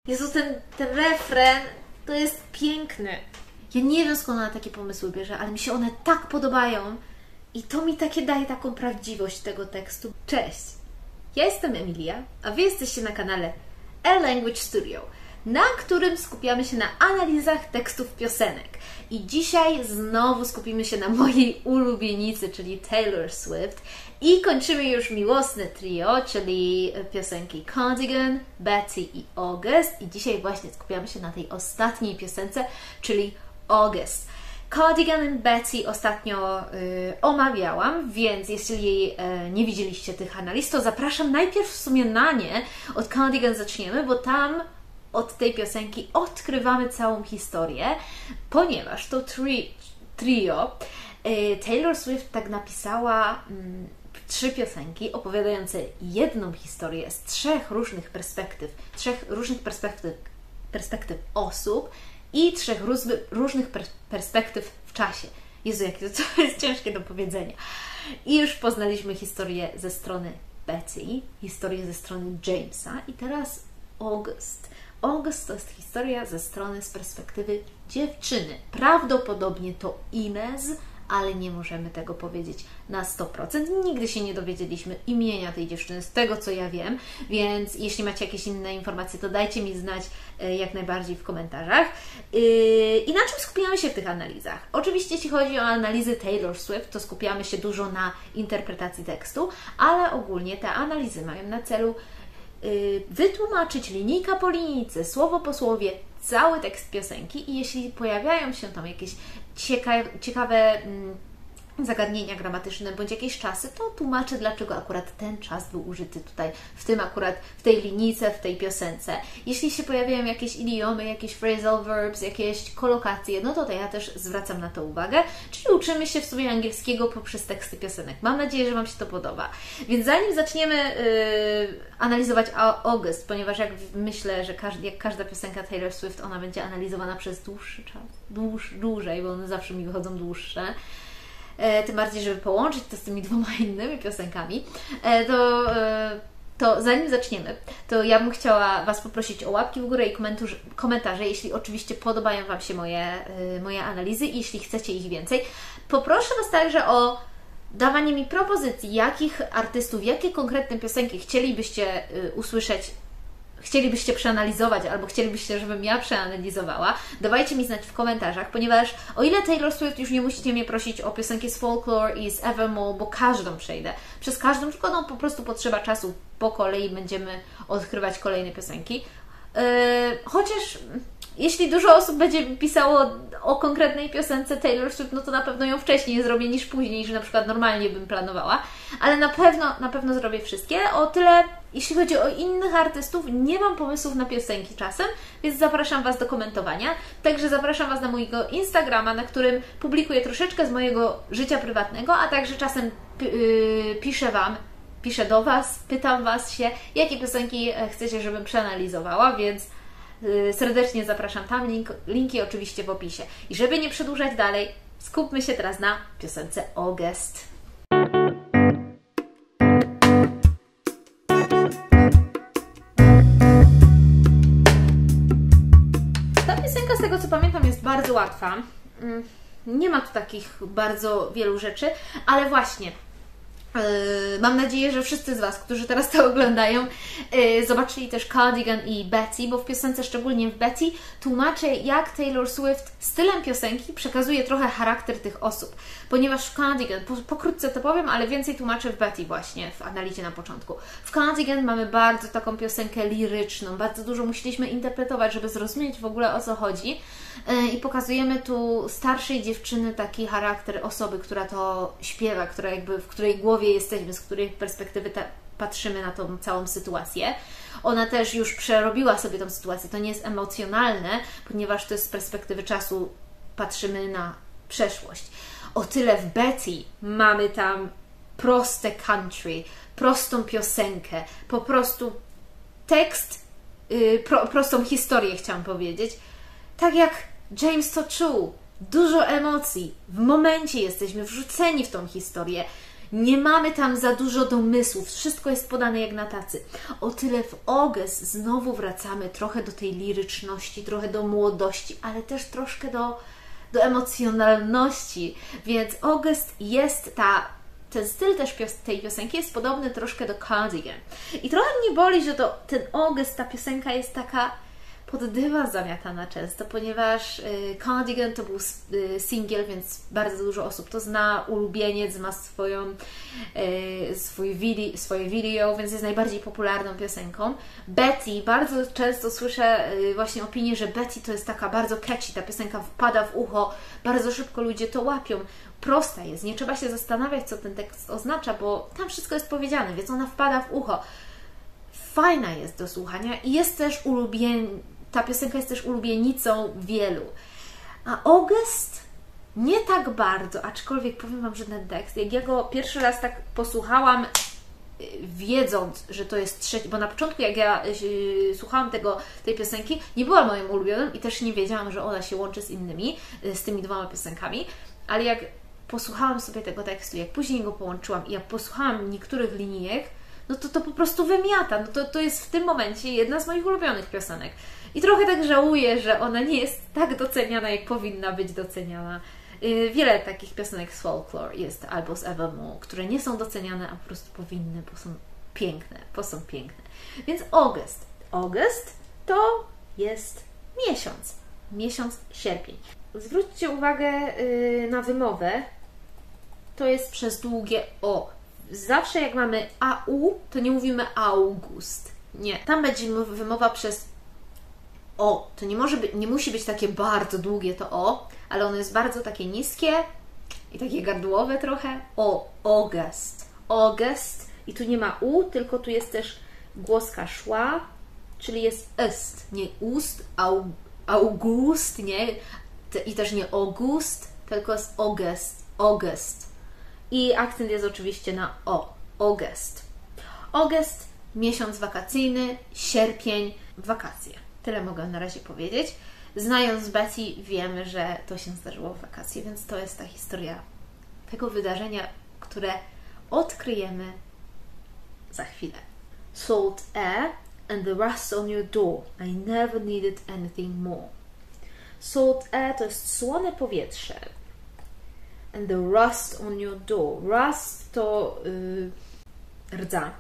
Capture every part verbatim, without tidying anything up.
Jezu, ten, ten refren to jest piękny. Ja nie wiem, skąd ona takie pomysły bierze, ale mi się one tak podobają i to mi takie daje taką prawdziwość tego tekstu. Cześć! Ja jestem Emilia, a Wy jesteście na kanale A-Language Studio, na którym skupiamy się na analizach tekstów piosenek. I dzisiaj znowu skupimy się na mojej ulubienicy, czyli Taylor Swift. I kończymy już miłosne trio, czyli piosenki Cardigan, Betty i August. I dzisiaj właśnie skupiamy się na tej ostatniej piosence, czyli August. Cardigan and Betty ostatnio y, omawiałam, więc jeśli y, nie widzieliście tych analiz, to zapraszam najpierw w sumie na nie. Od Cardigan zaczniemy, bo tam od tej piosenki odkrywamy całą historię, ponieważ to tri, trio y, Taylor Swift tak napisała y, trzy piosenki opowiadające jedną historię z trzech różnych perspektyw, trzech różnych perspektyw, perspektyw osób i trzech różnych perspektyw w czasie. Jezu, jakie to jest ciężkie do powiedzenia. I już poznaliśmy historię ze strony Betty, historię ze strony Jamesa i teraz August. August to jest historia ze strony, z perspektywy dziewczyny. Prawdopodobnie to Inez, ale nie możemy tego powiedzieć na sto procent. Nigdy się nie dowiedzieliśmy imienia tej dziewczyny, z tego co ja wiem, więc jeśli macie jakieś inne informacje, to dajcie mi znać jak najbardziej w komentarzach. I na czym skupiamy się w tych analizach? Oczywiście jeśli chodzi o analizy Taylor Swift, to skupiamy się dużo na interpretacji tekstu, ale ogólnie te analizy mają na celu wytłumaczyć linijka po linijce, słowo po słowie, cały tekst piosenki i jeśli pojawiają się tam jakieś ciekawe, ciekawe mm, zagadnienia gramatyczne bądź jakieś czasy, to tłumaczę, dlaczego akurat ten czas był użyty tutaj, w tym akurat, w tej linijce, w tej piosence. Jeśli się pojawiają jakieś idiomy, jakieś phrasal verbs, jakieś kolokacje, no to, to ja też zwracam na to uwagę, czyli uczymy się w sumie angielskiego poprzez teksty piosenek. Mam nadzieję, że Wam się to podoba. Więc zanim zaczniemy yy, analizować August, ponieważ jak myślę, że każdy, jak każda piosenka Taylor Swift, ona będzie analizowana przez dłuższy czas, dłuż, dłużej, bo one zawsze mi wychodzą dłuższe, tym bardziej, żeby połączyć to z tymi dwoma innymi piosenkami, to, to zanim zaczniemy, to ja bym chciała Was poprosić o łapki w górę i komentarze, jeśli oczywiście podobają Wam się moje, moje analizy i jeśli chcecie ich więcej. Poproszę Was także o dawanie mi propozycji, jakich artystów, jakie konkretne piosenki chcielibyście usłyszeć, chcielibyście przeanalizować, albo chcielibyście, żebym ja przeanalizowała, dawajcie mi znać w komentarzach, ponieważ o ile Taylor Swift już nie musicie mnie prosić o piosenki z Folklore i z Evermore, bo każdą przejdę, przez każdą, tylko no, po prostu potrzeba czasu, po kolei będziemy odkrywać kolejne piosenki. Yy, chociaż jeśli dużo osób będzie pisało o konkretnej piosence Taylor Swift, no to na pewno ją wcześniej zrobię niż później, że na przykład normalnie bym planowała, ale na pewno, na pewno zrobię wszystkie. O tyle, jeśli chodzi o innych artystów, nie mam pomysłów na piosenki czasem, więc zapraszam Was do komentowania. Także zapraszam Was na mojego Instagrama, na którym publikuję troszeczkę z mojego życia prywatnego, a także czasem yy, piszę Wam, piszę do Was, pytam Was się, jakie piosenki chcecie, żebym przeanalizowała, więc serdecznie zapraszam tam, link, linki oczywiście w opisie. I żeby nie przedłużać dalej, skupmy się teraz na piosence August. Ta piosenka, z tego co pamiętam, jest bardzo łatwa. Nie ma tu takich bardzo wielu rzeczy, ale właśnie mam nadzieję, że wszyscy z Was, którzy teraz to oglądają, zobaczyli też Cardigan i Betty, bo w piosence, szczególnie w Betty, tłumaczę, jak Taylor Swift stylem piosenki przekazuje trochę charakter tych osób. Ponieważ w Cardigan, pokrótce to powiem, ale więcej tłumaczę w Betty właśnie, w analizie na początku. W Cardigan mamy bardzo taką piosenkę liryczną, bardzo dużo musieliśmy interpretować, żeby zrozumieć w ogóle, o co chodzi. I pokazujemy tu starszej dziewczyny taki charakter osoby, która to śpiewa, która jakby, w której głowie jesteśmy, z której perspektywy ta, patrzymy na tą całą sytuację. Ona też już przerobiła sobie tą sytuację. To nie jest emocjonalne, ponieważ to jest z perspektywy czasu, patrzymy na przeszłość. O tyle w Betty mamy tam proste country, prostą piosenkę, po prostu tekst, yy, pro, prostą historię chciałam powiedzieć. Tak jak James to czuł, dużo emocji, w momencie jesteśmy wrzuceni w tą historię. Nie mamy tam za dużo domysłów, wszystko jest podane jak na tacy. O tyle w August znowu wracamy trochę do tej liryczności, trochę do młodości, ale też troszkę do, do emocjonalności. Więc August jest ta, ten styl też pios tej piosenki jest podobny troszkę do Cardigan. I trochę mnie boli, że to, ten August, ta piosenka jest taka pod dywan zamiatana często, ponieważ y, Cardigan to był y, singiel, więc bardzo dużo osób to zna, ulubieniec ma swoją, y, swój widi swoje video, więc jest najbardziej popularną piosenką. Betty, bardzo często słyszę y, właśnie opinię, że Betty to jest taka bardzo catchy, ta piosenka wpada w ucho, bardzo szybko ludzie to łapią. Prosta jest, nie trzeba się zastanawiać, co ten tekst oznacza, bo tam wszystko jest powiedziane, więc ona wpada w ucho. Fajna jest do słuchania i jest też ulubien... ta piosenka jest też ulubienicą wielu. A August nie tak bardzo, aczkolwiek powiem Wam, że ten tekst, jak ja go pierwszy raz tak posłuchałam, wiedząc, że to jest trzeci, bo na początku jak ja yy, słuchałam tego, tej piosenki, nie była moim ulubionym i też nie wiedziałam, że ona się łączy z innymi, yy, z tymi dwoma piosenkami, ale jak posłuchałam sobie tego tekstu, jak później go połączyłam i jak posłuchałam niektórych linijek, no to to po prostu wymiata. No to, to jest w tym momencie jedna z moich ulubionych piosenek. I trochę tak żałuję, że ona nie jest tak doceniana, jak powinna być doceniana. Yy, wiele takich piosenek z folklore jest, albo z Evermore, które nie są doceniane, a po prostu powinny, bo są piękne, bo są piękne. Więc August. August to jest miesiąc. Miesiąc sierpień. Zwróćcie uwagę yy, na wymowę. To jest przez długie O. Zawsze jak mamy A U, to nie mówimy August. Nie. Tam będzie wymowa przez O. To nie może być, nie musi być takie bardzo długie to O, ale ono jest bardzo takie niskie i takie gardłowe trochę. O. August. August. I tu nie ma U, tylko tu jest też głoska szła, czyli jest est. Nie ust, au, august, nie. I też nie August, tylko jest August. August. I akcent jest oczywiście na O. August. August, miesiąc wakacyjny, sierpień, wakacje. Tyle mogę na razie powiedzieć. Znając Betty, wiemy, że to się zdarzyło w wakacje, więc to jest ta historia tego wydarzenia, które odkryjemy za chwilę. Salt air and the rust on your door. I never needed anything more. Salt air to jest słone powietrze. And the rust on your door. Rust to yy, rdza.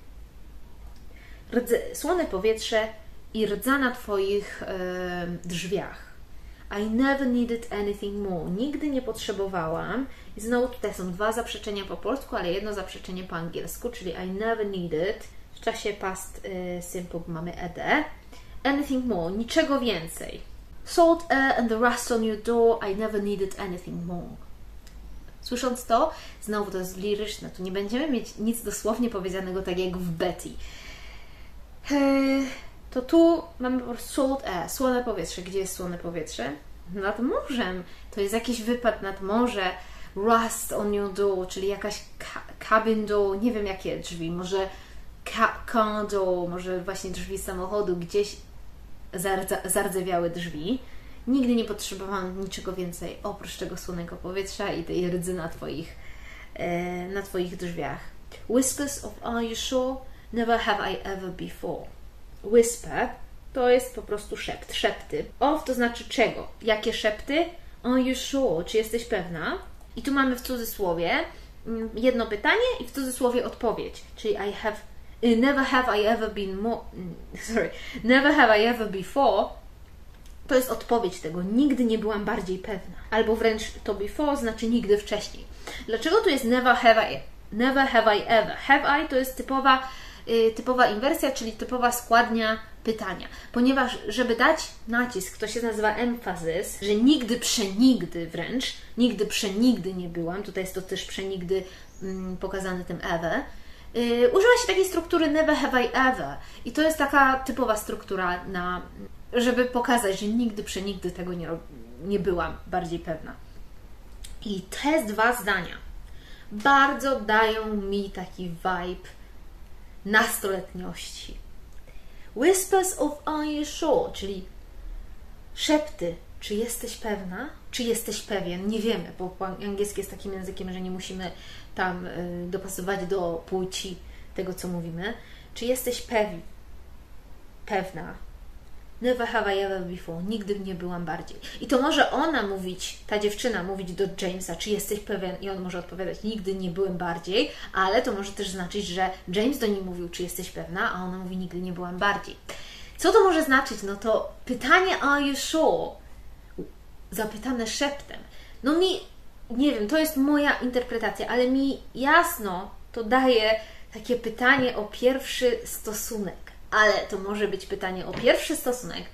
Rdze, słone powietrze i rdza na Twoich yy, drzwiach. I never needed anything more. Nigdy nie potrzebowałam. I znowu tutaj są dwa zaprzeczenia po polsku, ale jedno zaprzeczenie po angielsku, czyli I never needed. W czasie past yy, simple mamy ed. Anything more. Niczego więcej. Salt air and the rust on your door. I never needed anything more. Słysząc to, znowu to jest liryczne, tu nie będziemy mieć nic dosłownie powiedzianego tak jak w Betty. Eee, to tu mamy po prostu salt air, słone powietrze. Gdzie jest słone powietrze? Nad morzem. To jest jakiś wypad nad morze. Rust on your door, czyli jakaś ca cabin door, nie wiem jakie drzwi, może ca car door, może właśnie drzwi samochodu, gdzieś zardza zardzewiałe drzwi. Nigdy nie potrzebowałam niczego więcej oprócz tego słonego powietrza i tej rdzy na Twoich, e, na twoich drzwiach. Whispers of Are You Sure? Never have I ever before. Whisper to jest po prostu szept, szepty. Of to znaczy czego? Jakie szepty? Are you sure? Czy jesteś pewna? I tu mamy w cudzysłowie jedno pytanie i w cudzysłowie odpowiedź. Czyli I have, never have I ever been more, sorry, never have I ever before. To jest odpowiedź tego. Nigdy nie byłam bardziej pewna. Albo wręcz to before znaczy nigdy wcześniej. Dlaczego tu jest never have I, never have I ever? Have I to jest typowa, yy, typowa inwersja, czyli typowa składnia pytania. Ponieważ, żeby dać nacisk, to się nazywa emphasis, że nigdy, przenigdy wręcz, nigdy, przenigdy nie byłam. Tutaj jest to też przenigdy mm, pokazane tym ever. Yy, używa się takiej struktury never have I ever. I to jest taka typowa struktura na... żeby pokazać, że nigdy, przenigdy tego nie, nie byłam bardziej pewna. I te dwa zdania bardzo dają mi taki vibe nastoletniości. Whispers of Are You Sure? Czyli szepty, czy jesteś pewna? czy jesteś pewien? Nie wiemy, bo po angielski jest takim językiem, że nie musimy tam y, dopasować do płci tego, co mówimy. Czy jesteś pewien? Pewna. Never have I ever before. Nigdy nie byłam bardziej. I to może ona mówić, ta dziewczyna mówić do Jamesa, czy jesteś pewien? I on może odpowiadać, nigdy nie byłem bardziej, ale to może też znaczyć, że James do niej mówił, czy jesteś pewna, a ona mówi, nigdy nie byłam bardziej. Co to może znaczyć? No to pytanie are you sure? Zapytane szeptem. No mi, nie wiem, to jest moja interpretacja, ale mi jasno to daje takie pytanie o pierwszy stosunek. Ale to może być pytanie o pierwszy stosunek,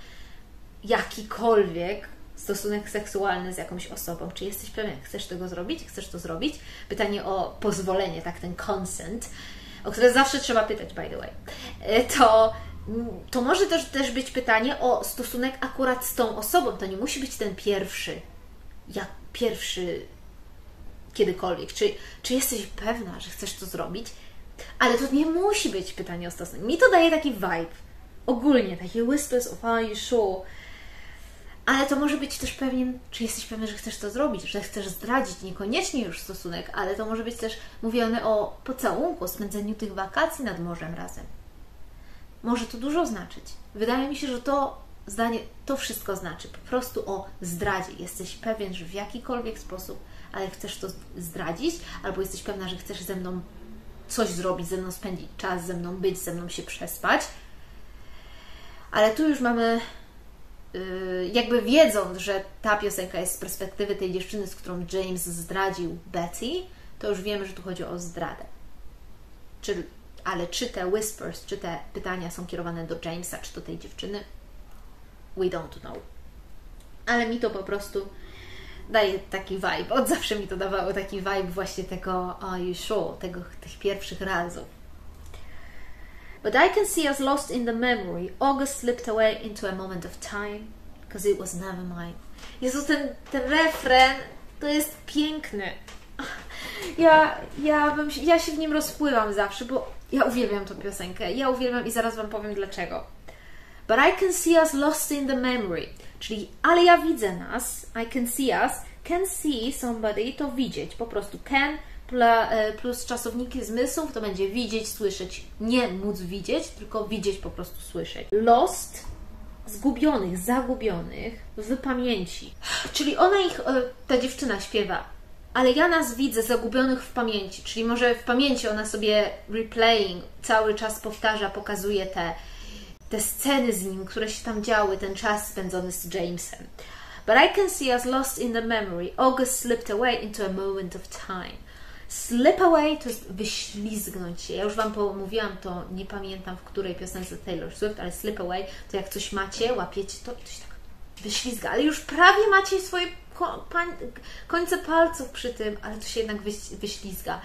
jakikolwiek stosunek seksualny z jakąś osobą. Czy jesteś pewien, chcesz tego zrobić? Chcesz to zrobić? Pytanie o pozwolenie, tak, ten consent, o które zawsze trzeba pytać, by the way. To, to może też, też być pytanie o stosunek akurat z tą osobą. To nie musi być ten pierwszy, jak pierwszy kiedykolwiek. Czy, czy jesteś pewna, że chcesz to zrobić? Ale to nie musi być pytanie o stosunek. Mi to daje taki vibe. Ogólnie, takie whispers of are you sure? Ale to może być też pewien, czy jesteś pewien, że chcesz to zrobić, że chcesz zdradzić, niekoniecznie już stosunek, ale to może być też mówione o pocałunku, o spędzeniu tych wakacji nad morzem razem. Może to dużo znaczyć. Wydaje mi się, że to zdanie, to wszystko znaczy. Po prostu o zdradzie. Jesteś pewien, że w jakikolwiek sposób, ale chcesz to zdradzić, albo jesteś pewna, że chcesz ze mną coś zrobić, ze mną spędzić czas, ze mną być, ze mną się przespać. Ale tu już mamy yy, jakby wiedząc, że ta piosenka jest z perspektywy tej dziewczyny, z którą James zdradził Betty, to już wiemy, że tu chodzi o zdradę. Czy, ale czy te whispers, czy te pytania są kierowane do Jamesa, czy do tej dziewczyny? We don't know. Ale mi to po prostu daje taki vibe. Od zawsze mi to dawało taki vibe właśnie tego are you sure? Tego, tych pierwszych razów. But I can see us lost in the memory. August slipped away into a moment of time, because it was never mine. Jezu, ten, ten refren to jest piękny. Ja, ja, bym, ja się w nim rozpływam zawsze, bo ja uwielbiam tą piosenkę. Ja uwielbiam i zaraz Wam powiem dlaczego. But I can see us lost in the memory. Czyli, ale ja widzę nas. I can see us. Can see somebody to widzieć. Po prostu can plus czasowniki zmysłów to będzie widzieć, słyszeć. Nie móc widzieć, tylko widzieć, po prostu słyszeć. Lost, zgubionych, zagubionych w pamięci. Czyli ona ich, ta dziewczyna śpiewa, ale ja nas widzę zagubionych w pamięci. Czyli może w pamięci ona sobie replaying cały czas powtarza, pokazuje te te sceny z nim, które się tam działy, ten czas spędzony z Jamesem. But I can see us lost in the memory. August slipped away into a moment of time. Slip away to jest wyślizgnąć się. Ja już Wam mówiłam to, nie pamiętam w której piosence Taylor Swift, ale slip away to jak coś macie, łapiecie to i to się tak wyślizga. Ale już prawie macie swoje końce palców przy tym, ale to się jednak wyślizga.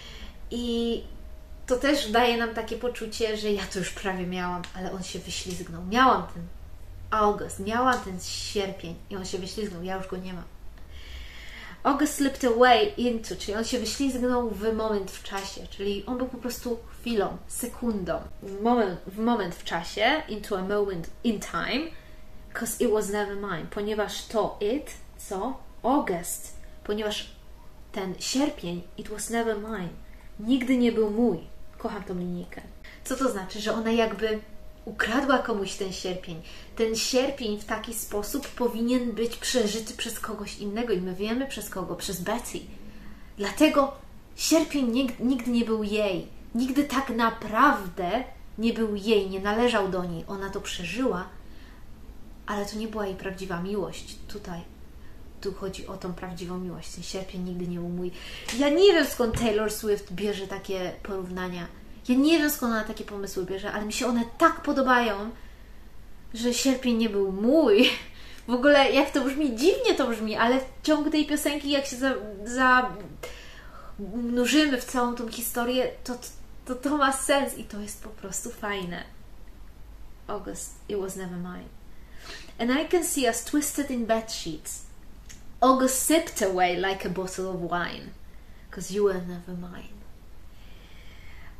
I to też daje nam takie poczucie, że ja to już prawie miałam, ale on się wyślizgnął. Miałam ten August, miałam ten sierpień i on się wyślizgnął, ja już go nie mam. August slipped away into, czyli on się wyślizgnął w moment w czasie, czyli on był po prostu chwilą, sekundą, w moment w, moment w czasie, into a moment in time, because it was never mine, ponieważ to it, co? August, ponieważ ten sierpień, it was never mine, nigdy nie był mój. Kocham tą linijkę. Co to znaczy? Że ona jakby ukradła komuś ten sierpień. Ten sierpień w taki sposób powinien być przeżyty przez kogoś innego i my wiemy przez kogo? Przez Betty. Dlatego sierpień nigdy, nigdy nie był jej. Nigdy tak naprawdę nie był jej, nie należał do niej. Ona to przeżyła, ale to nie była jej prawdziwa miłość. Tutaj Tu chodzi o tą prawdziwą miłość. Ten sierpień nigdy nie był mój. Ja nie wiem, skąd Taylor Swift bierze takie porównania. Ja nie wiem, skąd ona takie pomysły bierze, ale mi się one tak podobają, że sierpień nie był mój. W ogóle jak to brzmi, dziwnie to brzmi, ale w ciągu tej piosenki, jak się za, za nurzymy w całą tą historię, to, to to ma sens i to jest po prostu fajne. August, it was never mine. And I can see us twisted in bed sheets. August sipped away like a bottle of wine, because you were never mine.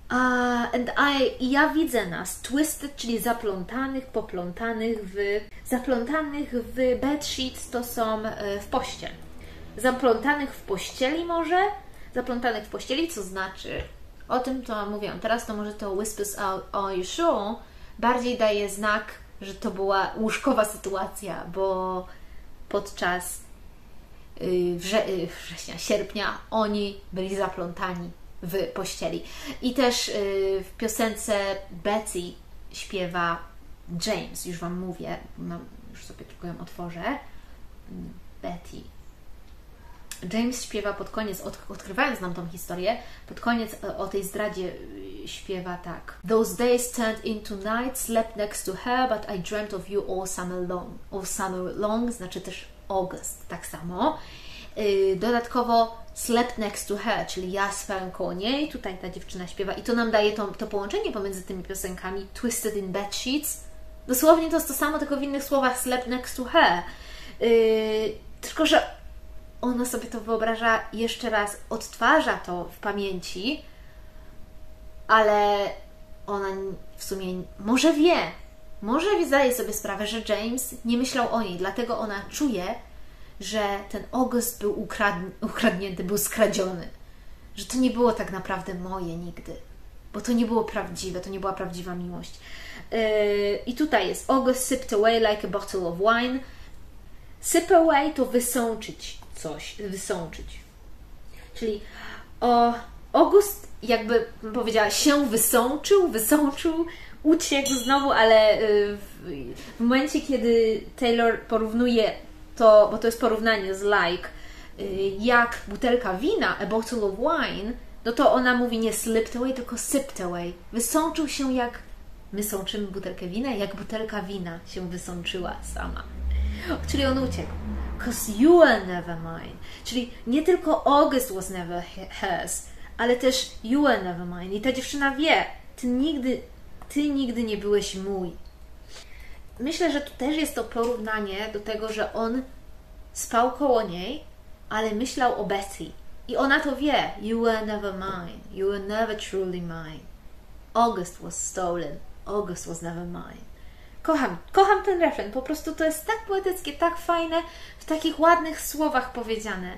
Uh, and I, ja widzę nas twisted, czyli zaplątanych, poplątanych w, zaplątanych w bedsheets, to są y, w pościel. Zaplątanych w pościeli może? Zaplątanych w pościeli, co znaczy, o tym to mówiłam, teraz to może to whispers are you sure bardziej daje znak, że to była łóżkowa sytuacja, bo podczas y, wrze, y, września, sierpnia oni byli zaplątani w pościeli. I też y, w piosence Betty śpiewa James, już Wam mówię, no, już sobie tylko ją otworzę. Betty. James śpiewa pod koniec, od, odkrywając nam tą historię, pod koniec o, o tej zdradzie śpiewa tak. Those days turned into night, slept next to her, but I dreamt of you all summer long. All summer long znaczy też August, tak samo. Yy, dodatkowo slept next to her, czyli ja spałem koło niej, tutaj ta dziewczyna śpiewa i to nam daje to, to połączenie pomiędzy tymi piosenkami. Twisted in bed sheets. Dosłownie to jest to samo, tylko w innych słowach slept next to her. Yy, tylko, że ona sobie to wyobraża jeszcze raz, odtwarza to w pamięci, ale ona w sumie może wie, może zdaje sobie sprawę, że James nie myślał o niej, dlatego ona czuje, że ten August był ukradn- ukradnięty, był skradziony, że to nie było tak naprawdę moje nigdy, bo to nie było prawdziwe, to nie była prawdziwa miłość. Yy, I tutaj jest August sipped away like a bottle of wine. Sip away to wysączyć coś, wysączyć. Czyli o, August, jakby powiedziała, się wysączył, wysączył, uciekł znowu, ale w, w momencie, kiedy Taylor porównuje to, bo to jest porównanie z like, jak butelka wina, a bottle of wine, no to ona mówi nie slipped away, tylko sipped away. Wysączył się jak my sączymy butelkę wina, jak butelka wina się wysączyła sama. Czyli on uciekł. Cause you were never mine. Czyli nie tylko August was never hers, ale też you were never mine. I ta dziewczyna wie, ty nigdy, ty nigdy nie byłeś mój. Myślę, że tu też jest to porównanie do tego, że on spał koło niej, ale myślał o Betty. I ona to wie. You were never mine. You were never truly mine. August was stolen. August was never mine. Kocham, kocham ten refren. Po prostu to jest tak poetyckie, tak fajne, w takich ładnych słowach powiedziane,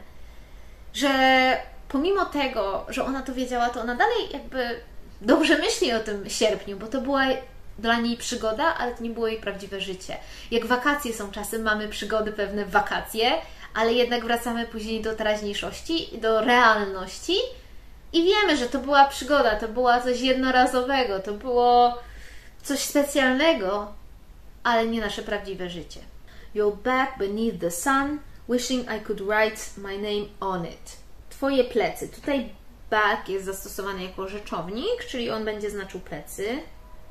że pomimo tego, że ona to wiedziała, to ona dalej jakby dobrze myśli o tym sierpniu, bo to była dla niej przygoda, ale to nie było jej prawdziwe życie. Jak wakacje są czasem, mamy przygody pewne w wakacje, ale jednak wracamy później do teraźniejszości, do realności i wiemy, że to była przygoda, to była coś jednorazowego, to było coś specjalnego, ale nie nasze prawdziwe życie. Your back beneath the sun, wishing I could write my name on it. Twoje plecy. Tutaj back jest zastosowany jako rzeczownik, czyli on będzie znaczył plecy.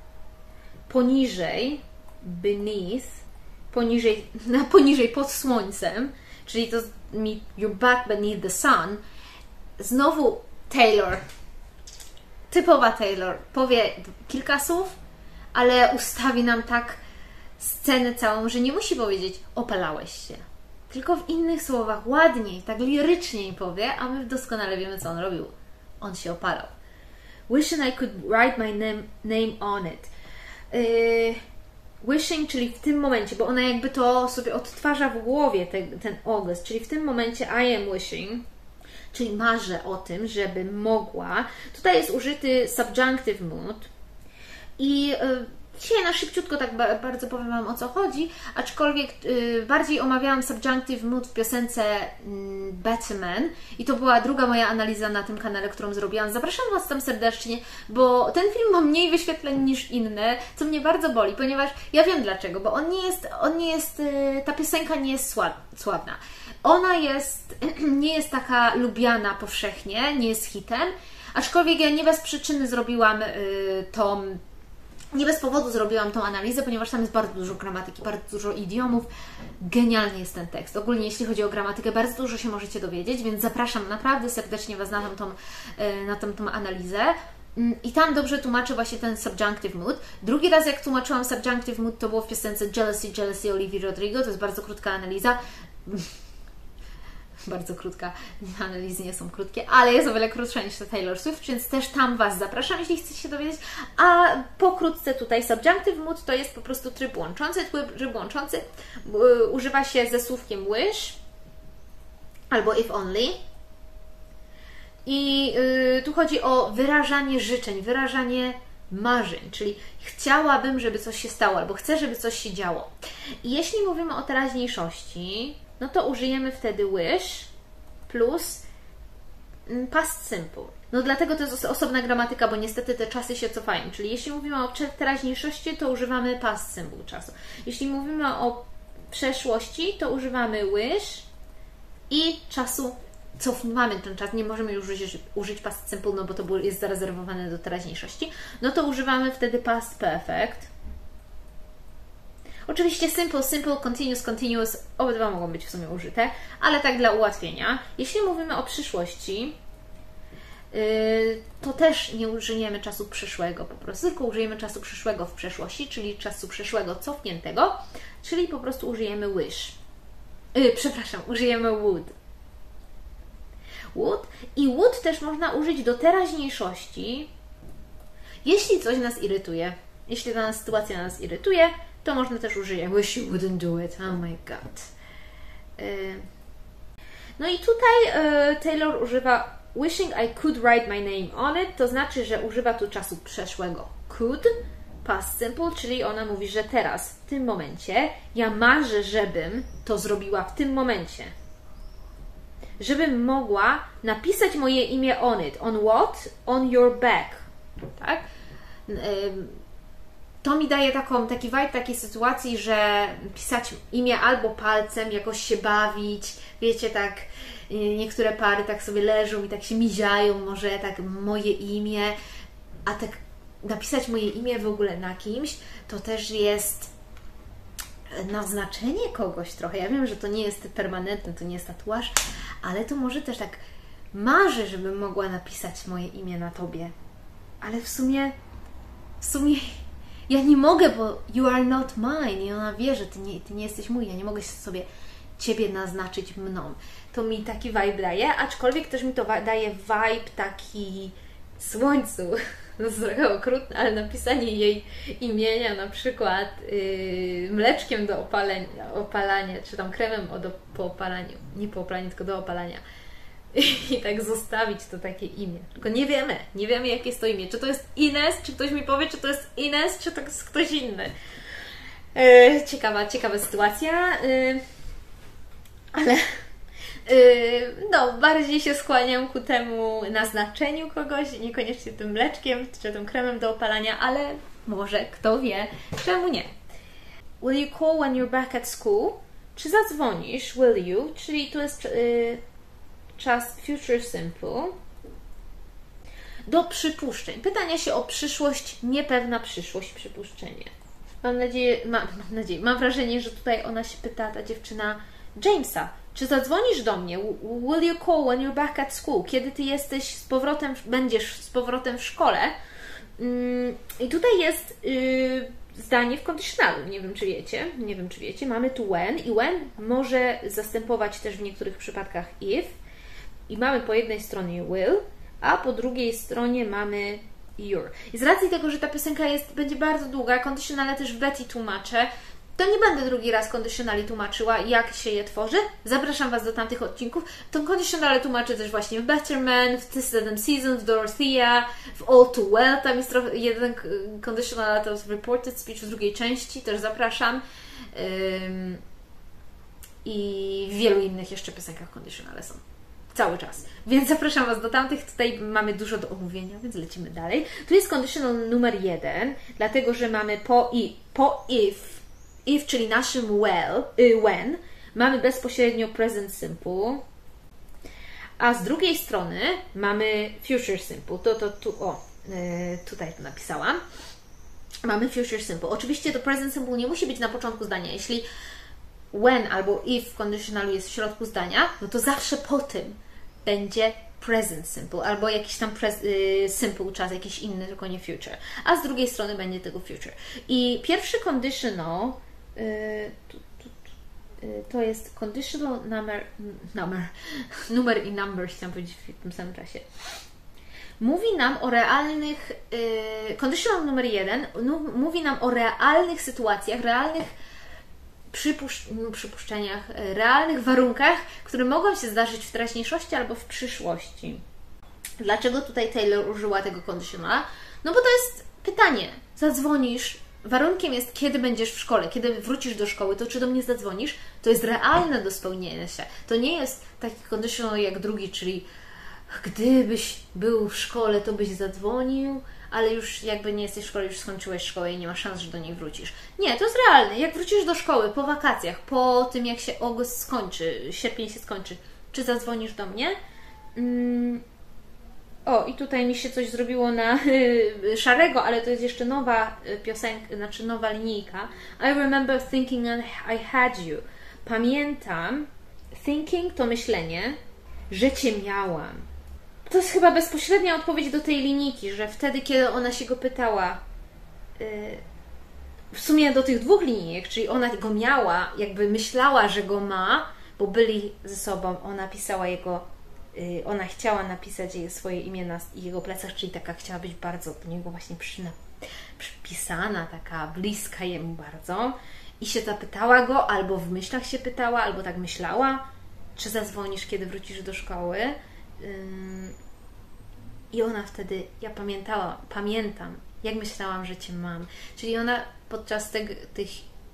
Poniżej, beneath, poniżej, na poniżej pod słońcem, czyli to mi your back beneath the sun. Znowu Taylor, typowa Taylor, powie kilka słów, ale ustawi nam tak scenę całą, że nie musi powiedzieć opalałeś się. Tylko w innych słowach, ładniej, tak liryczniej powie, a my doskonale wiemy, co on robił. On się opalał. Wishing I could write my name, name on it. Yy, wishing, czyli w tym momencie, bo ona jakby to sobie odtwarza w głowie, ten, ten August, czyli w tym momencie I am wishing, czyli marzę o tym, żeby mogła. Tutaj jest użyty subjunctive mood i yy, dzisiaj na szybciutko tak bardzo powiem Wam, o co chodzi, aczkolwiek yy, bardziej omawiałam subjunctive mood w piosence yy, Better Man i to była druga moja analiza na tym kanale, którą zrobiłam. Zapraszam Was tam serdecznie, bo ten film ma mniej wyświetleń niż inne, co mnie bardzo boli, ponieważ ja wiem dlaczego, bo on nie jest, on nie jest yy, ta piosenka nie jest sławna. Ona jest, nie jest taka lubiana powszechnie, nie jest hitem, aczkolwiek ja nie bez przyczyny zrobiłam yy, tą Nie bez powodu zrobiłam tą analizę, ponieważ tam jest bardzo dużo gramatyki, bardzo dużo idiomów. Genialny jest ten tekst. Ogólnie jeśli chodzi o gramatykę, bardzo dużo się możecie dowiedzieć, więc zapraszam naprawdę serdecznie Was na tą, tą, na tą, tą analizę. I tam dobrze tłumaczę właśnie ten subjunctive mood. Drugi raz jak tłumaczyłam subjunctive mood, to było w piosence Jealousy, Jealousy Olivia Rodrigo. To jest bardzo krótka analiza. bardzo krótka, analizy nie są krótkie, ale jest o wiele krótsza niż ta Taylor Swift, więc też tam Was zapraszam, jeśli chcecie się dowiedzieć. A pokrótce tutaj subjunctive mood to jest po prostu tryb łączący. Tryb łączący yy, używa się ze słówkiem wish albo if only. I yy, tu chodzi o wyrażanie życzeń, wyrażanie marzeń, czyli chciałabym, żeby coś się stało, albo chcę, żeby coś się działo. I jeśli mówimy o teraźniejszości, no to użyjemy wtedy wish plus past simple. No dlatego to jest osobna gramatyka, bo niestety te czasy się cofają. Czyli jeśli mówimy o teraźniejszości, to używamy past simple czasu. Jeśli mówimy o przeszłości, to używamy wish i czasu cofamy ten czas, nie możemy już użyć, użyć past simple, no bo to jest zarezerwowane do teraźniejszości, no to używamy wtedy past perfect. Oczywiście simple, simple, continuous, continuous, obydwa mogą być w sumie użyte, ale tak dla ułatwienia. Jeśli mówimy o przyszłości, yy, to też nie użyjemy czasu przyszłego po prostu, tylko użyjemy czasu przyszłego w przeszłości, czyli czasu przyszłego cofniętego, czyli po prostu użyjemy wish. Yy, przepraszam, użyjemy would. Would. I would też można użyć do teraźniejszości, jeśli coś nas irytuje. Jeśli dana sytuacja nas irytuje, to można też użyć I wish you wouldn't do it. Oh my god. No i tutaj Taylor używa wishing I could write my name on it, to znaczy, że używa tu czasu przeszłego could, past simple, czyli ona mówi, że teraz, w tym momencie, ja marzę, żebym to zrobiła w tym momencie. Żebym mogła napisać moje imię on it. On what? On your back. Tak? To mi daje taką, taki vibe takiej sytuacji, że pisać imię albo palcem, jakoś się bawić. Wiecie, tak niektóre pary tak sobie leżą i tak się miziają, może tak moje imię, a tak napisać moje imię w ogóle na kimś, to też jest naznaczenie kogoś trochę. Ja wiem, że to nie jest permanentne, to nie jest tatuaż, ale to może też tak marzę, żebym mogła napisać moje imię na Tobie. Ale w sumie w sumie ja nie mogę, bo you are not mine i ona wie, że ty nie, ty nie jesteś mój, ja nie mogę sobie Ciebie naznaczyć mną. To mi taki vibe daje, aczkolwiek też mi to daje vibe taki słońcu. To jest trochę okrutne, ale napisanie jej imienia na przykład yy, mleczkiem do opalenia, opalania, czy tam kremem o do, po opalaniu, nie po opalaniu, tylko do opalania. I, I tak zostawić to takie imię. Tylko nie wiemy, nie wiemy jakie jest to imię. Czy to jest Ines, czy ktoś mi powie, czy to jest Ines, czy to jest ktoś inny. Yy, ciekawa, ciekawa sytuacja. Yy, ale... No, bardziej się skłaniam ku temu naznaczeniu kogoś, niekoniecznie tym mleczkiem, czy tym kremem do opalania, ale może, kto wie, czemu nie. Will you call when you're back at school? Czy zadzwonisz? Will you? Czyli tu jest yy, czas future simple. Do przypuszczeń. Pytania się o przyszłość, niepewna przyszłość, przypuszczenie. Mam nadzieję, ma, mam nadzieję, mam wrażenie, że tutaj ona się pyta, ta dziewczyna, Jamesa. Czy zadzwonisz do mnie? Will you call when you're back at school? Kiedy ty jesteś z powrotem, będziesz z powrotem w szkole? I tutaj jest yy, zdanie w conditionalu. Nie wiem, czy wiecie. Nie wiem, czy wiecie. Mamy tu when i when może zastępować też w niektórych przypadkach if. I mamy po jednej stronie will, a po drugiej stronie mamy your. I z racji tego, że ta piosenka jest, będzie bardzo długa, conditionale też w Betty tłumaczę, to nie będę drugi raz conditionali tłumaczyła, jak się je tworzy. Zapraszam Was do tamtych odcinków. To conditionale tłumaczę też właśnie w Better Man, w The Seven Seasons, w Dorothea, w All Too Well. Tam jest trochę, jeden conditional, to jest Reported Speech w drugiej części, też zapraszam. Ym, I w wielu innych jeszcze piosenkach conditionale są. Cały czas. Więc zapraszam Was do tamtych. Tutaj mamy dużo do omówienia, więc lecimy dalej. Tu jest conditional numer jeden, dlatego, że mamy po, i, po if, if, czyli naszym well, y, when, mamy bezpośrednio present simple, a z drugiej strony mamy future simple. To, to, tu, o, y, tutaj to napisałam. Mamy future simple. Oczywiście to present simple nie musi być na początku zdania. Jeśli when albo if w conditionalu jest w środku zdania, no to zawsze po tym będzie present simple albo jakiś tam pres, y, simple czas, jakiś inny, tylko nie future. A z drugiej strony będzie tego future. I pierwszy conditional, y, tu, tu, tu, y, to jest conditional number, number, numer i number, chciałam powiedzieć w tym samym czasie. Mówi nam o realnych, yy, conditional numer jeden no, mówi nam o realnych sytuacjach, realnych przypuszcz, przypuszczeniach, realnych warunkach, które mogą się zdarzyć w teraźniejszości albo w przyszłości. Dlaczego tutaj Taylor użyła tego conditionala? No bo to jest pytanie. Zadzwonisz, warunkiem jest, kiedy będziesz w szkole, kiedy wrócisz do szkoły, to czy do mnie zadzwonisz? To jest realne do spełnienia się. To nie jest taki conditional jak drugi, czyli gdybyś był w szkole, to byś zadzwonił, ale już jakby nie jesteś w szkole, już skończyłeś szkołę i nie ma szans, że do niej wrócisz. Nie, to jest realne. Jak wrócisz do szkoły po wakacjach, po tym jak się august skończy, sierpień się skończy, czy zadzwonisz do mnie? Mm. O, i tutaj mi się coś zrobiło na y, szarego, ale to jest jeszcze nowa piosenka, znaczy nowa linijka. I remember thinking I had you. Pamiętam, thinking to myślenie, że Cię miałam. To jest chyba bezpośrednia odpowiedź do tej linijki, że wtedy, kiedy ona się go pytała, yy, w sumie do tych dwóch linijek, czyli ona go miała, jakby myślała, że go ma, bo byli ze sobą, ona pisała jego, yy, ona chciała napisać jej swoje imię na jego plecach, czyli taka chciała być bardzo do niego właśnie przyna, przypisana, taka bliska jemu bardzo. I się zapytała go, albo w myślach się pytała, albo tak myślała, czy zadzwonisz, kiedy wrócisz do szkoły. I ona wtedy, ja pamiętałam, pamiętam, jak myślałam, że Cię mam. Czyli ona podczas tego, tych,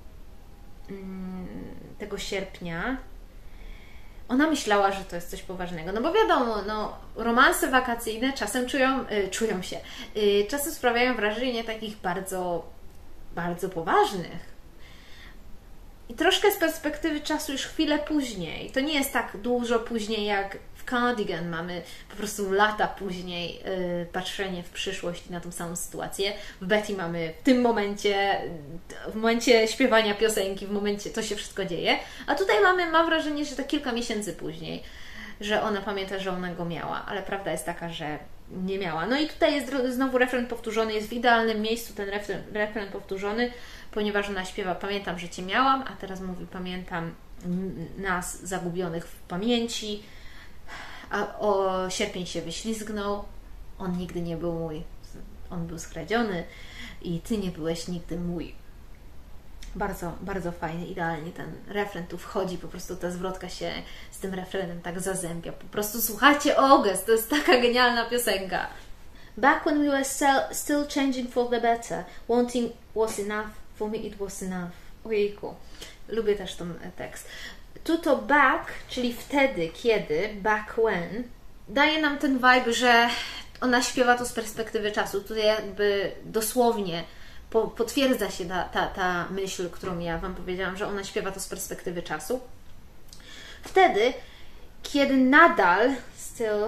tego sierpnia, ona myślała, że to jest coś poważnego. No bo wiadomo, no, romanse wakacyjne czasem czują, y, czują się, y, czasem sprawiają wrażenie takich bardzo, bardzo poważnych. I troszkę z perspektywy czasu już chwilę później, to nie jest tak dużo później jak w Cardigan, mamy po prostu lata później yy, patrzenie w przyszłość na tą samą sytuację. W Betty mamy w tym momencie, w momencie śpiewania piosenki, w momencie to się wszystko dzieje, a tutaj mamy, mam wrażenie, że to kilka miesięcy później, że ona pamięta, że ona go miała, ale prawda jest taka, że nie miała. No i tutaj jest znowu refren powtórzony, jest w idealnym miejscu ten refren, refren powtórzony, ponieważ ona śpiewa pamiętam, że Cię miałam, a teraz mówi pamiętam nas zagubionych w pamięci, a o sierpień się wyślizgnął, on nigdy nie był mój, on był skradziony i Ty nie byłeś nigdy mój. Bardzo, bardzo fajny, idealnie ten refren tu wchodzi, po prostu ta zwrotka się z tym refrenem tak zazębia. Po prostu słuchajcie August, to jest taka genialna piosenka. Back when we were still, still changing for the better, wanting was enough, for me it was enough. Ojejku, lubię też ten tekst. Tu to back, czyli wtedy, kiedy, back when, daje nam ten vibe, że ona śpiewa to z perspektywy czasu. Tutaj jakby dosłownie po, potwierdza się ta, ta, ta myśl, którą ja Wam powiedziałam, że ona śpiewa to z perspektywy czasu. Wtedy, kiedy nadal, still,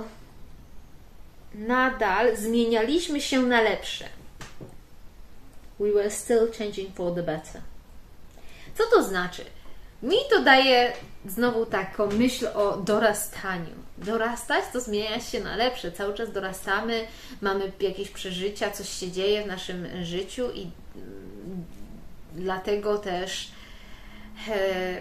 nadal zmienialiśmy się na lepsze. We were still changing for the better. Co to znaczy? Mi to daje znowu taką myśl o dorastaniu. Dorastać to zmieniać się na lepsze. Cały czas dorastamy, mamy jakieś przeżycia, coś się dzieje w naszym życiu i dlatego też e, e,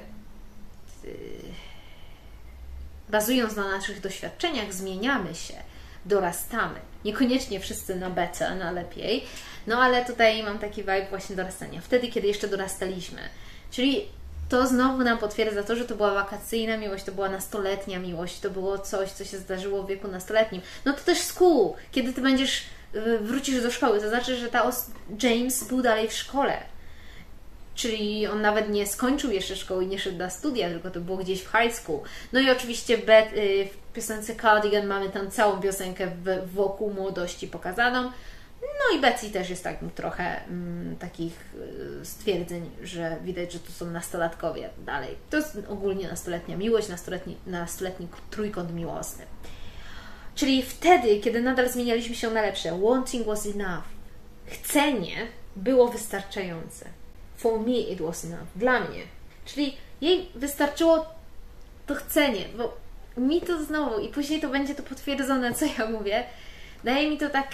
bazując na naszych doświadczeniach zmieniamy się, dorastamy. Niekoniecznie wszyscy na better, na lepiej, no ale tutaj mam taki vibe właśnie dorastania. Wtedy, kiedy jeszcze dorastaliśmy. Czyli to znowu nam potwierdza to, że to była wakacyjna miłość, to była nastoletnia miłość, to było coś, co się zdarzyło w wieku nastoletnim. No to też school, kiedy Ty będziesz, wrócisz do szkoły, to znaczy, że ta James był dalej w szkole. Czyli on nawet nie skończył jeszcze szkoły, nie szedł na studia, tylko to było gdzieś w high school. No i oczywiście Beth, w piosence Cardigan mamy tam całą piosenkę wokół młodości pokazaną. No i Betsy też jest takim trochę mm, takich y, stwierdzeń, że widać, że to są nastolatkowie dalej. To jest ogólnie nastoletnia miłość, nastoletni, nastoletni trójkąt miłosny. Czyli wtedy, kiedy nadal zmienialiśmy się na lepsze, wanting was enough. Chcenie było wystarczające. For me it was enough. Dla mnie. Czyli jej wystarczyło to chcenie, bo mi to znowu, i później to będzie to potwierdzone, co ja mówię, daje mi to tak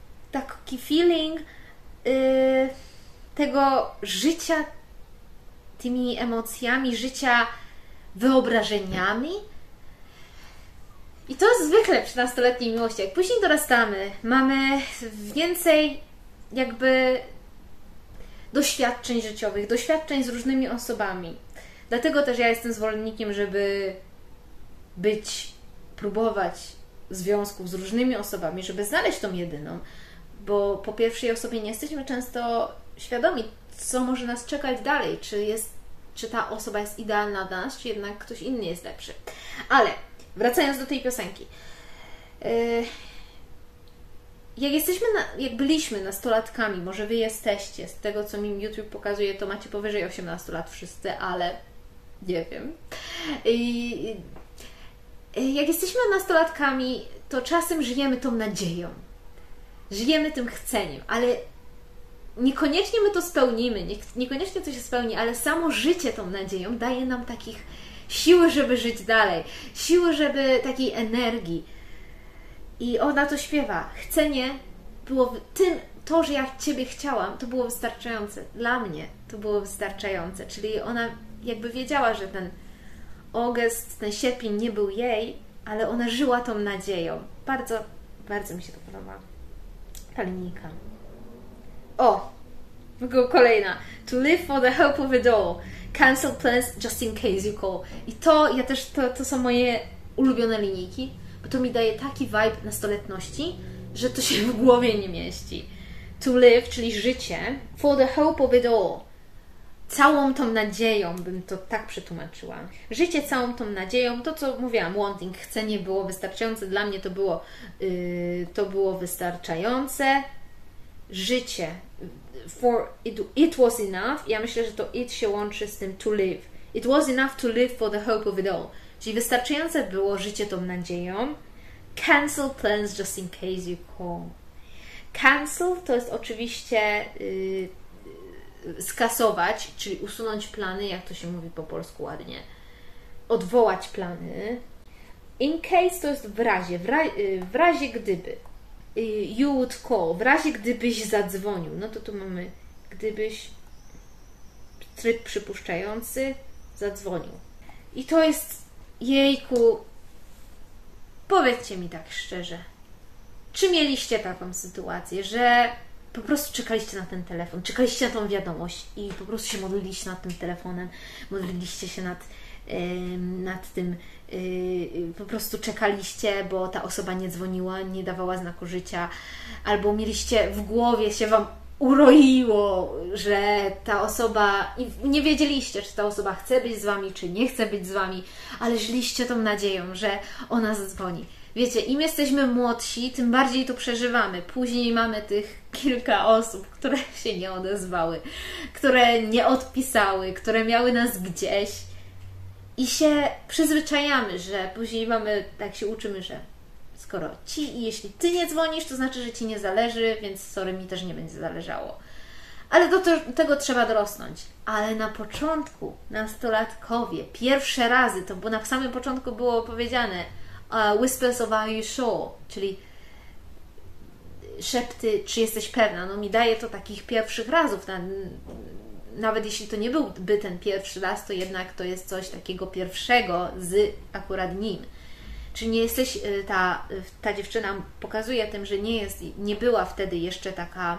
taki feeling yy, tego życia tymi emocjami życia, wyobrażeniami. I to zwykle przy nastoletniej miłości. Jak później dorastamy, mamy więcej jakby doświadczeń życiowych, doświadczeń z różnymi osobami. Dlatego też ja jestem zwolennikiem, żeby być, próbować związków z różnymi osobami, żeby znaleźć tą jedyną. Bo po pierwszej osobie nie jesteśmy często świadomi, co może nas czekać dalej. Czy, jest, czy ta osoba jest idealna dla nas, czy jednak ktoś inny jest lepszy. Ale wracając do tej piosenki. Yy, jak jesteśmy, na, jak byliśmy nastolatkami, może Wy jesteście, z tego co mi YouTube pokazuje, to macie powyżej osiemnastu lat wszyscy, ale nie wiem. Yy, jak jesteśmy nastolatkami, to czasem żyjemy tą nadzieją. Żyjemy tym chceniem, ale niekoniecznie my to spełnimy, nie, niekoniecznie to się spełni, ale samo życie tą nadzieją daje nam takich siły, żeby żyć dalej, siły, żeby takiej energii. I ona to śpiewa. Chcenie było tym, to, że ja Ciebie chciałam, to było wystarczające. Dla mnie to było wystarczające. Czyli ona jakby wiedziała, że ten August, ten sierpień nie był jej, ale ona żyła tą nadzieją. Bardzo, bardzo mi się to podoba. Ta linijka. O! Kolejna. To live for the hope of it all. Cancel plans just in case you call. I to, ja też, to, to są moje ulubione linijki, bo to mi daje taki vibe nastoletności, że to się w głowie nie mieści. To live, czyli życie, for the hope of it all. Całą tą nadzieją, bym to tak przetłumaczyła. Życie całą tą nadzieją, to co mówiłam, wanting, chcenie było wystarczające, dla mnie to było, yy, to było wystarczające. Życie, for it, it was enough. Ja myślę, że to it się łączy z tym to live. It was enough to live for the hope of it all. Czyli wystarczające było życie tą nadzieją. Cancel plans just in case you call. Cancel to jest oczywiście yy, skasować, czyli usunąć plany, jak to się mówi po polsku ładnie. Odwołać plany. In case to jest w razie, w, ra, w razie gdyby. You would call, w razie gdybyś zadzwonił. No to tu mamy gdybyś, tryb przypuszczający, zadzwonił. I to jest, jejku, powiedzcie mi tak szczerze, czy mieliście taką sytuację, że po prostu czekaliście na ten telefon, czekaliście na tą wiadomość i po prostu się modliliście nad tym telefonem, modliliście się nad, yy, nad tym, yy, po prostu czekaliście, bo ta osoba nie dzwoniła, nie dawała znaku życia, albo mieliście w głowie, się Wam uroiło, że ta osoba, nie wiedzieliście, czy ta osoba chce być z Wami, czy nie chce być z Wami, ale żyliście tą nadzieją, że ona zadzwoni. Wiecie, im jesteśmy młodsi, tym bardziej to przeżywamy. Później mamy tych kilka osób, które się nie odezwały, które nie odpisały, które miały nas gdzieś i się przyzwyczajamy, że później mamy, tak się uczymy, że skoro Ci, jeśli Ty nie dzwonisz, to znaczy, że Ci nie zależy, więc sorry, mi też nie będzie zależało. Ale do tego trzeba dorosnąć. Ale na początku, nastolatkowie, pierwsze razy, to bo na samym początku było powiedziane uh, whispers of are you sure, czyli szepty, czy jesteś pewna. No mi daje to takich pierwszych razów. Na, nawet jeśli to nie byłby ten pierwszy raz, to jednak to jest coś takiego pierwszego z akurat nim. Czy nie jesteś, ta, ta dziewczyna pokazuje tym, że nie jest, nie była wtedy jeszcze taka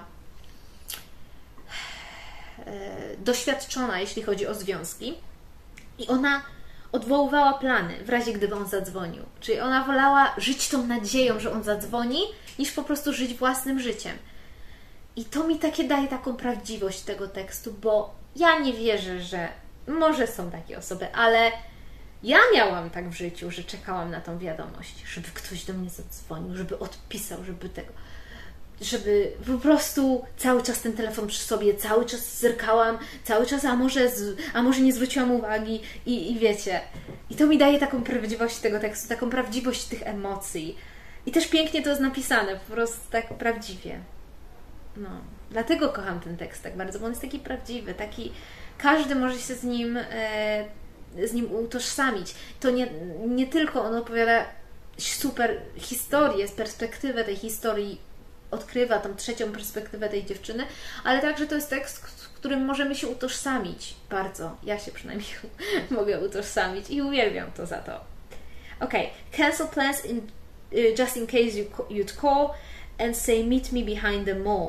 e, doświadczona, jeśli chodzi o związki. I ona odwoływała plany w razie, gdyby on zadzwonił. Czyli ona wolała żyć tą nadzieją, że on zadzwoni, niż po prostu żyć własnym życiem. I to mi takie daje taką prawdziwość tego tekstu, bo ja nie wierzę, że może są takie osoby, ale ja miałam tak w życiu, że czekałam na tą wiadomość, żeby ktoś do mnie zadzwonił, żeby odpisał, żeby tego, żeby po prostu cały czas ten telefon przy sobie, cały czas zerkałam, cały czas, a może, z, a może nie zwróciłam uwagi i, i wiecie. I to mi daje taką prawdziwość tego tekstu, taką prawdziwość tych emocji. I też pięknie to jest napisane, po prostu tak prawdziwie. No, dlatego kocham ten tekst tak bardzo, bo on jest taki prawdziwy, taki, każdy może się z nim e, z nim utożsamić. To nie, nie tylko on opowiada super historię z perspektywy tej historii, odkrywa tą trzecią perspektywę tej dziewczyny, ale także to jest tekst, w którym możemy się utożsamić. Bardzo. Ja się przynajmniej mogę utożsamić i uwielbiam to za to. Ok. Cancel plans in, uh, just in case you, you'd call and say meet me behind the mall.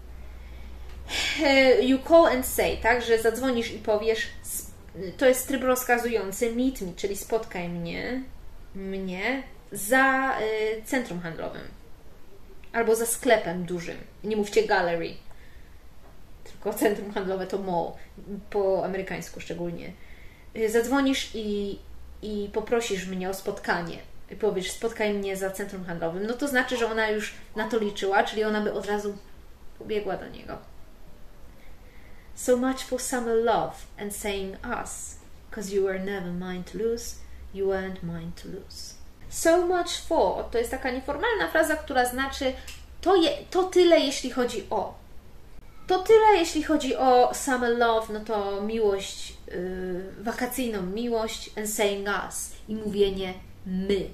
Uh, you call and say, tak? Że zadzwonisz i powiesz, to jest tryb rozkazujący meet me, czyli spotkaj mnie, mnie za y, centrum handlowym. Albo za sklepem dużym. Nie mówcie gallery. Tylko centrum handlowe to mall. Po amerykańsku szczególnie. Zadzwonisz i, i poprosisz mnie o spotkanie. I powiesz, spotkaj mnie za centrum handlowym. No to znaczy, że ona już na to liczyła, czyli ona by od razu pobiegła do niego. So much for summer love and saying us. Cause you were never mine to lose. You weren't mine to lose. So much for to jest taka nieformalna fraza, która znaczy to, je, to tyle, jeśli chodzi o. To tyle, jeśli chodzi o summer love, no to miłość, yy, wakacyjną miłość and saying us i mówienie my.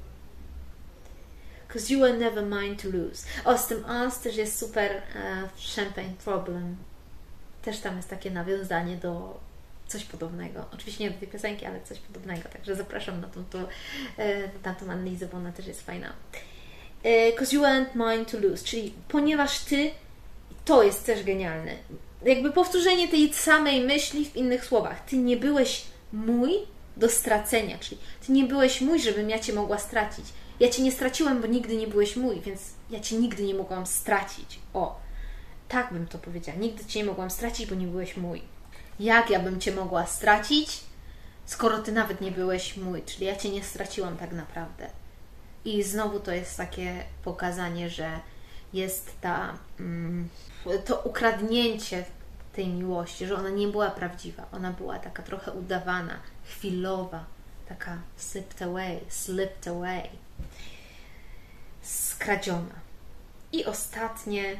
Cause you were never mine to lose. O, z tym us też jest super uh, Champagne Problem. Też tam jest takie nawiązanie do coś podobnego. Oczywiście nie do tej piosenki, ale coś podobnego. Także zapraszam na tą, to, na tą analizę, bo ona też jest fajna. Cause you weren't mine to lose. Czyli ponieważ ty, to jest też genialne. Jakby powtórzenie tej samej myśli w innych słowach. Ty nie byłeś mój do stracenia. Czyli ty nie byłeś mój, żebym ja cię mogła stracić. Ja cię nie straciłem, bo nigdy nie byłeś mój, więc ja cię nigdy nie mogłam stracić. O, tak bym to powiedziała. Nigdy cię nie mogłam stracić, bo nie byłeś mój. Jak ja bym cię mogła stracić, skoro ty nawet nie byłeś mój? Czyli ja cię nie straciłam tak naprawdę. I znowu to jest takie pokazanie, że jest ta, mm, to ukradnięcie tej miłości, że ona nie była prawdziwa. Ona była taka trochę udawana, chwilowa, taka slipped away, slipped away, skradziona. I ostatnie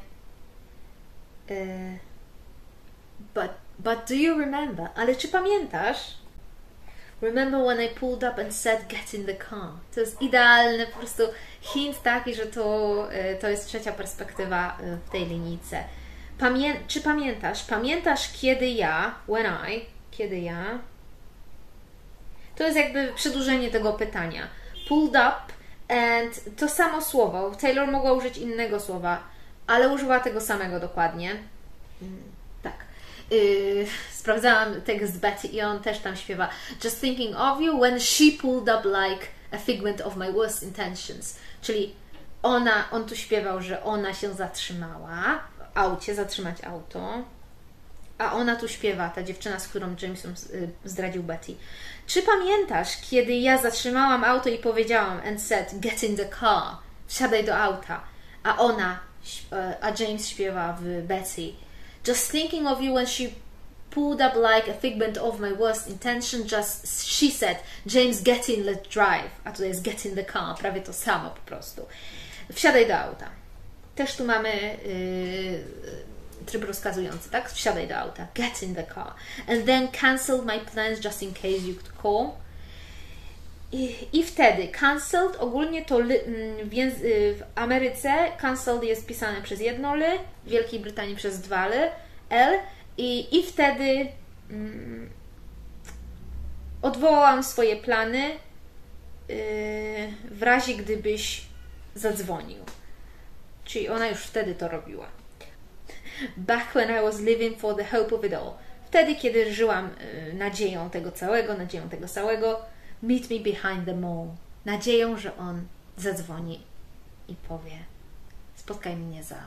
y, but But do you remember? Ale czy pamiętasz? Remember when I pulled up and said get in the car. To jest idealny po prostu hint taki, że to, to jest trzecia perspektywa w tej linijce. Pamię czy pamiętasz? Pamiętasz kiedy ja, when I, kiedy ja? To jest jakby przedłużenie tego pytania. Pulled up and to samo słowo. Taylor mogła użyć innego słowa, ale użyła tego samego dokładnie. Tak. Yy, sprawdzałam tekst Betty i on też tam śpiewa Just thinking of you when she pulled up like a figment of my worst intentions. Czyli ona, on tu śpiewał, że ona się zatrzymała w aucie, zatrzymać auto, a ona tu śpiewa, ta dziewczyna, z którą Jameson zdradził Betty. Czy pamiętasz, kiedy ja zatrzymałam auto i powiedziałam and said get in the car, wsiadaj do auta, a ona, a James śpiewa w Betty Just thinking of you when she pulled up like a figment of my worst intention, just she said, James, get in, let's drive. A tutaj jest get in the car, prawie to samo po prostu. Wsiadaj do auta. Też tu mamy yy, tryb rozkazujący, tak? Wsiadaj do auta. Get in the car. And then cancel my plans just in case you could call. I, i wtedy cancelled, ogólnie to ly, w, w Ameryce cancelled jest pisane przez jedno ly, w Wielkiej Brytanii przez dwa ly, l i, i wtedy mm, odwołałam swoje plany yy, w razie gdybyś zadzwonił. Czyli ona już wtedy to robiła. Back when I was living for the hope of it all. Wtedy, kiedy żyłam yy, nadzieją tego całego, nadzieją tego całego, meet me behind the mall. Nadzieją, że on zadzwoni i powie spotkaj mnie za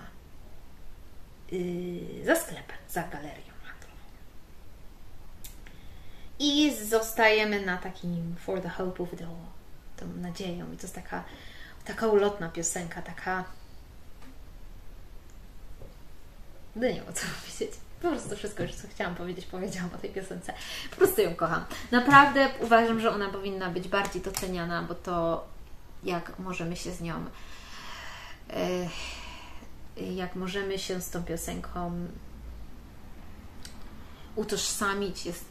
yy, za sklepem, za galerią handlową. I zostajemy na takim for the hope of it all. Tą nadzieją. I to jest taka, taka ulotna piosenka, taka no nie wiem o co powiedzieć. Po prostu wszystko już, co chciałam powiedzieć, powiedziałam o tej piosence. Po prostu ją kocham. Naprawdę uważam, że ona powinna być bardziej doceniana, bo to jak możemy się z nią jak możemy się z tą piosenką utożsamić, jest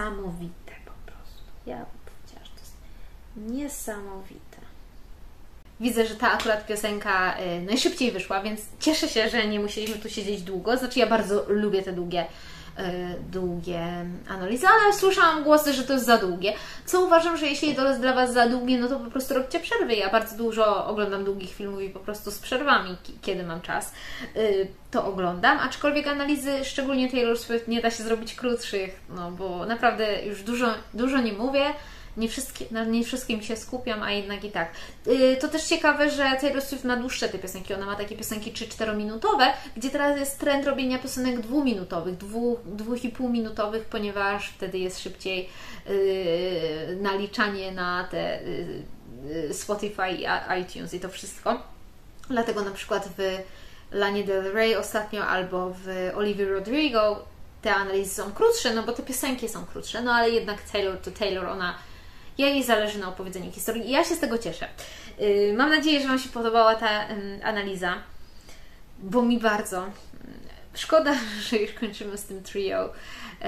niesamowite po prostu. Ja bym powiedziała, że to jest niesamowite. Widzę, że ta akurat piosenka y, najszybciej wyszła, więc cieszę się, że nie musieliśmy tu siedzieć długo. Znaczy ja bardzo lubię te długie, y, długie analizy, ale słyszałam głosy, że to jest za długie. Co uważam, że jeśli to jest dla Was za długie, no to po prostu róbcie przerwy. Ja bardzo dużo oglądam długich filmów i po prostu z przerwami, kiedy mam czas, y, to oglądam. Aczkolwiek analizy, szczególnie Taylor Swift, nie da się zrobić krótszych, no bo naprawdę już dużo, dużo nie mówię. Nie, wszystkie, na nie wszystkim się skupiam, a jednak i tak. Yy, to też ciekawe, że Taylor Swift ma dłuższe te piosenki. Ona ma takie piosenki trzy-czterominutowe, gdzie teraz jest trend robienia piosenek dwuminutowych, dwu, dwóch i pół minutowych, ponieważ wtedy jest szybciej yy, naliczanie na te yy, Spotify i iTunes i to wszystko. Dlatego na przykład w Lanie Del Rey ostatnio albo w Olivia Rodrigo te analizy są krótsze, no bo te piosenki są krótsze, no ale jednak Taylor to Taylor, ona jej zależy na opowiedzeniu historii i ja się z tego cieszę. Yy, mam nadzieję, że Wam się podobała ta yy, analiza, bo mi bardzo szkoda, że już kończymy z tym trio, yy,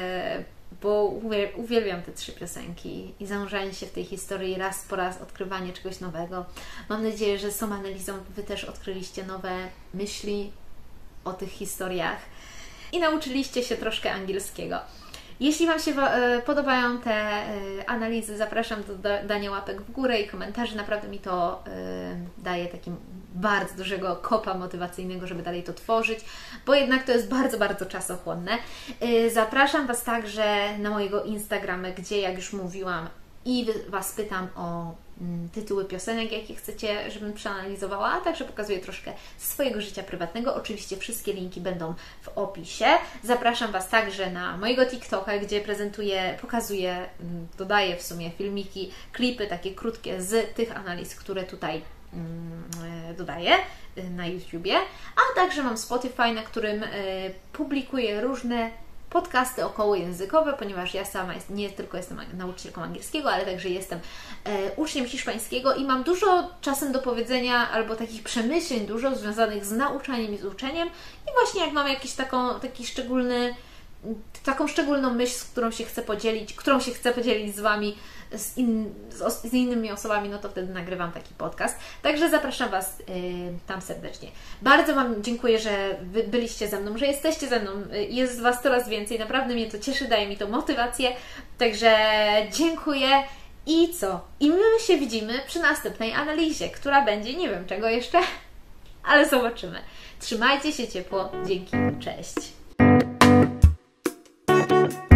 bo uwielbiam te trzy piosenki i zanurzanie się w tej historii raz po raz, odkrywanie czegoś nowego. Mam nadzieję, że z tą analizą Wy też odkryliście nowe myśli o tych historiach i nauczyliście się troszkę angielskiego. Jeśli Wam się podobają te analizy, zapraszam do dania łapek w górę i komentarzy. Naprawdę mi to daje taki bardzo dużego kopa motywacyjnego, żeby dalej to tworzyć, bo jednak to jest bardzo, bardzo czasochłonne. Zapraszam Was także na mojego Instagrama, gdzie, jak już mówiłam, i Was pytam o tytuły piosenek, jakie chcecie, żebym przeanalizowała, a także pokazuję troszkę swojego życia prywatnego. Oczywiście wszystkie linki będą w opisie. Zapraszam Was także na mojego TikToka, gdzie prezentuję, pokazuję, dodaję w sumie filmiki, klipy takie krótkie z tych analiz, które tutaj dodaję na YouTubie, a także mam Spotify, na którym publikuję różne podcasty okołojęzykowe, ponieważ ja sama jest, nie tylko jestem nauczycielką angielskiego, ale także jestem e, uczniem hiszpańskiego i mam dużo czasem do powiedzenia albo takich przemyśleń dużo związanych z nauczaniem i z uczeniem i właśnie jak mam jakiś taką, taki szczególny, taką szczególną myśl, z którą się chcę podzielić, którą się chcę podzielić z Wami, z, in, z, z innymi osobami, no to wtedy nagrywam taki podcast. Także zapraszam Was y, tam serdecznie. Bardzo Wam dziękuję, że Wy byliście ze mną, że jesteście ze mną. Jest Was coraz więcej. Naprawdę mnie to cieszy, daje mi to motywację. Także dziękuję. I co? I my się widzimy przy następnej analizie, która będzie, nie wiem czego jeszcze, ale zobaczymy. Trzymajcie się ciepło. Dzięki. Cześć.